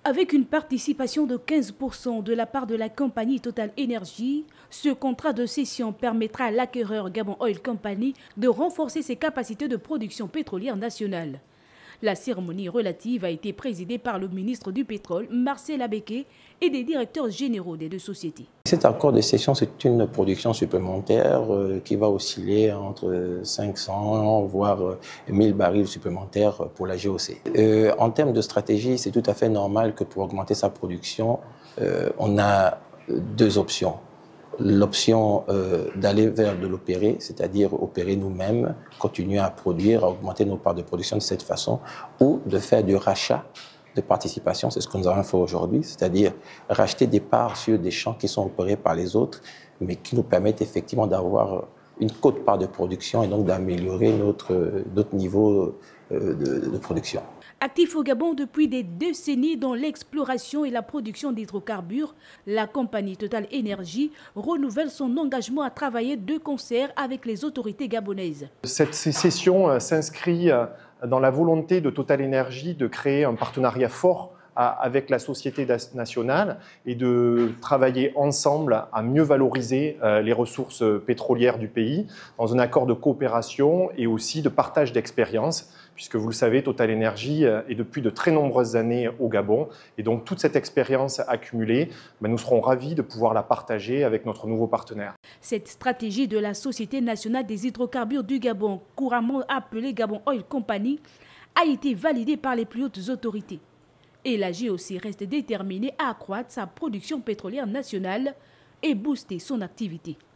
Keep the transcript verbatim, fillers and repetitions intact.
Avec une participation de quinze pour cent de la part de la compagnie Total Energy, ce contrat de cession permettra à l'acquéreur Gabon Oil Company de renforcer ses capacités de production pétrolière nationale. La cérémonie relative a été présidée par le ministre du Pétrole, Marcel Abeke, et des directeurs généraux des deux sociétés. Cet accord de cession, c'est une production supplémentaire euh, qui va osciller entre cinq cents voire mille barils supplémentaires pour la G O C. Euh, en termes de stratégie, c'est tout à fait normal que pour augmenter sa production, euh, on a deux options. L'option euh, d'aller vers de l'opérer, c'est-à-dire opérer nous-mêmes, continuer à produire, à augmenter nos parts de production de cette façon, ou de faire du rachat de participation, c'est ce que nous avons fait aujourd'hui, c'est-à-dire racheter des parts sur des champs qui sont opérés par les autres, mais qui nous permettent effectivement d'avoir une cote part de production et donc d'améliorer notre, notre niveau de, de production. Actif au Gabon depuis des décennies dans l'exploration et la production d'hydrocarbures, la compagnie Total Energy renouvelle son engagement à travailler de concert avec les autorités gabonaises. Cette cession s'inscrit dans la volonté de Total Energy de créer un partenariat fort avec la société nationale et de travailler ensemble à mieux valoriser les ressources pétrolières du pays dans un accord de coopération et aussi de partage d'expériences, puisque vous le savez, Total Energy est depuis de très nombreuses années au Gabon et donc toute cette expérience accumulée, ben, nous serons ravis de pouvoir la partager avec notre nouveau partenaire. Cette stratégie de la Société nationale des hydrocarbures du Gabon, couramment appelée Gabon Oil Company, a été validée par les plus hautes autorités. Et la G O C reste déterminée à accroître sa production pétrolière nationale et booster son activité.